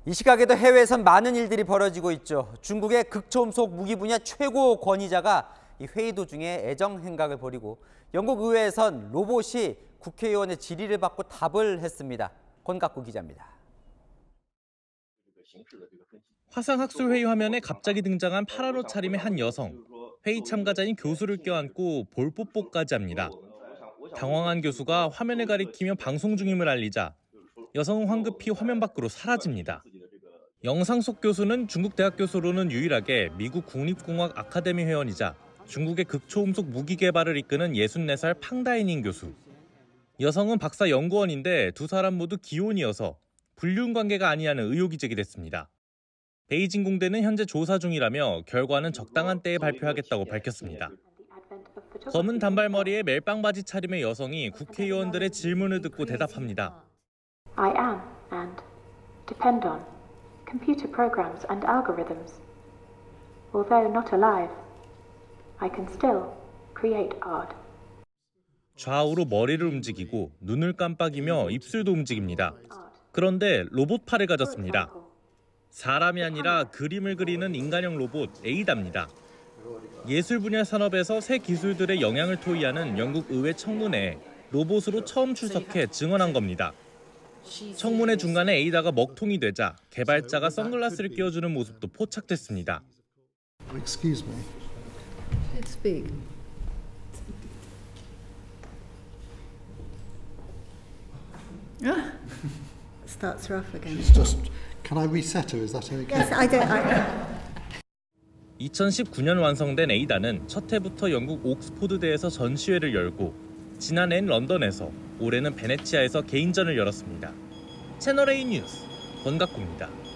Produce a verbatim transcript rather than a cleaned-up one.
이 시각에도 해외에선 많은 일들이 벌어지고 있죠. 중국의 극초음속 무기 분야 최고 권위자가 이 회의 도중에 애정 행각을 벌이고 영국 의회에선 로봇이 국회의원의 질의를 받고 답을 했습니다. 권갑구 기자입니다. 화상학술회의 화면에 갑자기 등장한 파란 옷 차림의 한 여성. 회의 참가자인 교수를 껴안고 볼뽀뽀까지 합니다. 당황한 교수가 화면을 가리키며 방송 중임을 알리자 여성은 황급히 화면 밖으로 사라집니다. 영상 속 교수는 중국 대학 교수로는 유일하게 미국 국립공학 아카데미 회원이자 중국의 극초음속 무기 개발을 이끄는 예순네 살 팡다이닝 교수. 여성은 박사 연구원인데 두 사람 모두 기혼이어서 불륜 관계가 아니냐는 의혹이 제기됐습니다. 베이징 공대는 현재 조사 중이라며 결과는 적당한 때에 발표하겠다고 밝혔습니다. 검은 단발머리에 멜빵 바지 차림의 여성이 국회의원들의 질문을 듣고 대답합니다. I am and depend on computer programs and algorithms. Although not alive, I can still create art. 좌우로 머리를 움직이고 눈을 깜빡이며 입술도 움직입니다. 그런데 로봇 팔을 가졌습니다. 사람이 아니라 그림을 그리는 인간형 로봇 에이다입니다. 예술 분야 산업에서 새 기술들의 영향을 토의하는 영국 의회 청문회에 로봇으로 처음 출석해 증언한 겁니다. 청문회 중간에 에이다가 먹통이 되자 개발자가 선글라스를 끼워주는 모습도 포착됐습니다. Excuse me. It's big. Starts rough again. It's just. Can I reset her? Is that okay? Yes, I don't. I... 이천십구 년 완성된 에이다는 첫 해부터 영국 옥스포드대에서 전시회를 열고 지난해엔 런던에서 올해는 베네치아에서 개인전을 열었습니다. 채널A 뉴스 권갑구입니다.